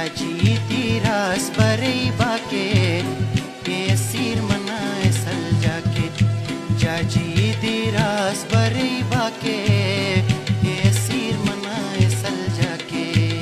जाजी तिरास बरई बाके ये असीर मनाए सल जाके जाजी तिरास बरई बाके ये असीर मनाए सल जाके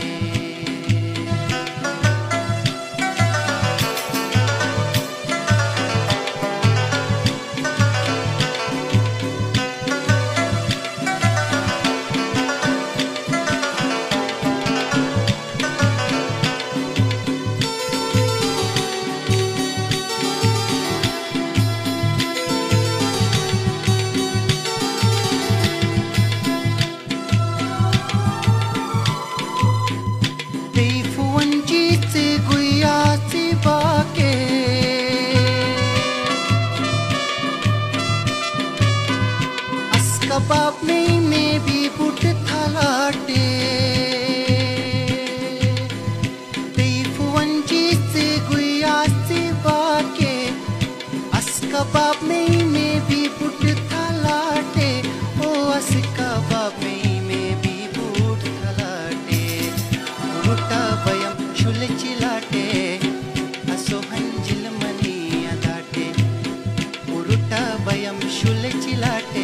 कबाब में भी बुट थलाटे तेफुवंजी से गुया से बाके अस कबाब में भी बुट थलाटे ओ अस कबाब में भी बुट थलाटे बुटा बयम शुल चिलाटे असो हंजिल मनी अदाटे उरुटा बयम शुल चिलाटे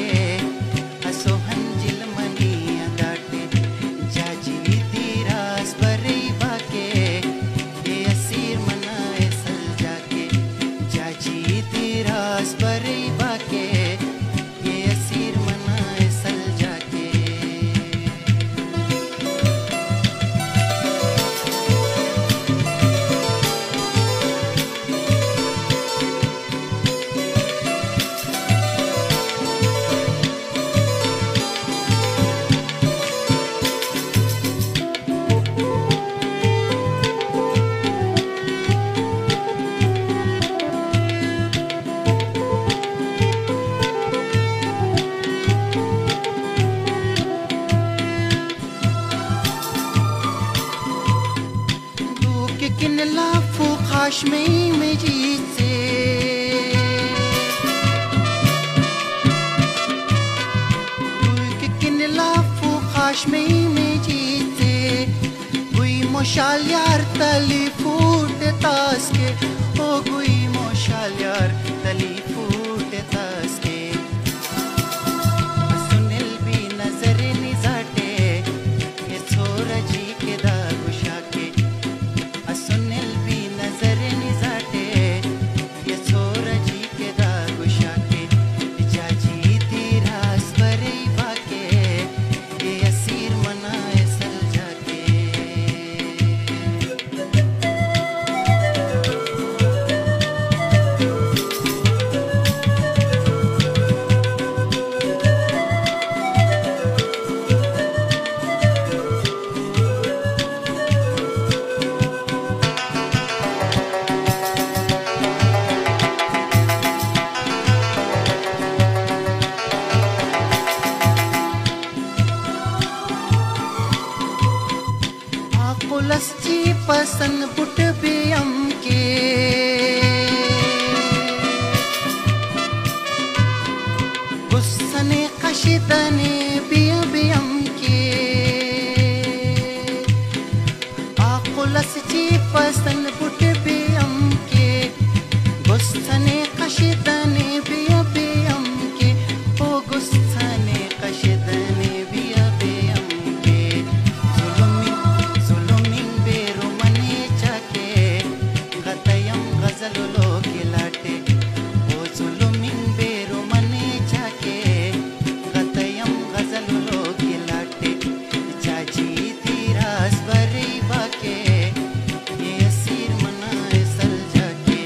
में जीत से किन लाफो खाशमें में जीत से गुई मोशाल यार तली फूट तास के ओ गुई मोशाल यार तली फूट तास के सुनिल भी नजर निजाटे ये छोरा जी के दागुशा के सुनिल भी नजर निजाटे ये छोरा जी के दागुशा के जाजी तिरास बरई बाके ये असीर मनाए सल जाके लस्सी पसंद बुट बियम के गुस्सने कशिदने बियम के आको लस्सी पसंद बुट बियम के गुस्सने कशिदने बियम के ओ गुस्सने कशिदने बियम के गजलो के लाटे ओ जुलुमिन बेरो मने जाके गतयम गजलो के लाटे जाजी तिरास बरई बाके ये असीर मनाए सल जाके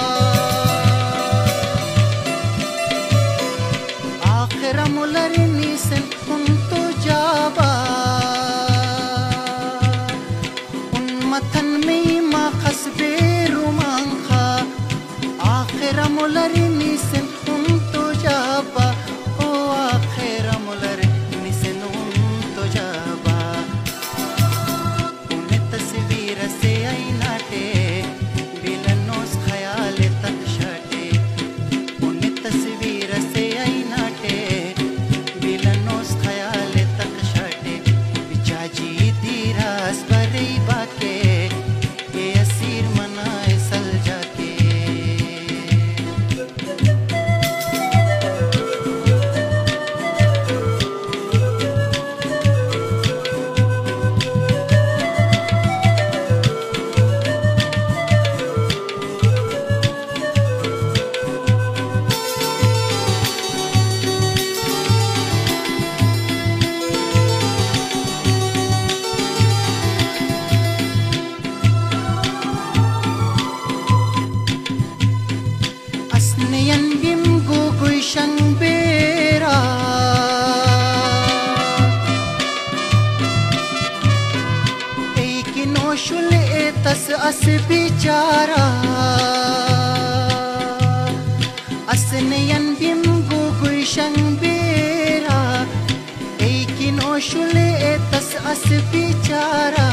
आखिर मुलरनी misen unto jaba un mathan me ma khasbe rumangha akhira mulari misen unto jaba o akhira mulari misen unto jaba un tasveer se ainate bilanos khayal tak shate un tasveer se ainate bilanos khayal tak shate bichaji diras bari bake ye asir manae sal jake asneyan bim gugui shangbera eikino shul etas as bichara asneyan bim gugui shangbera eikino shul etas as bichara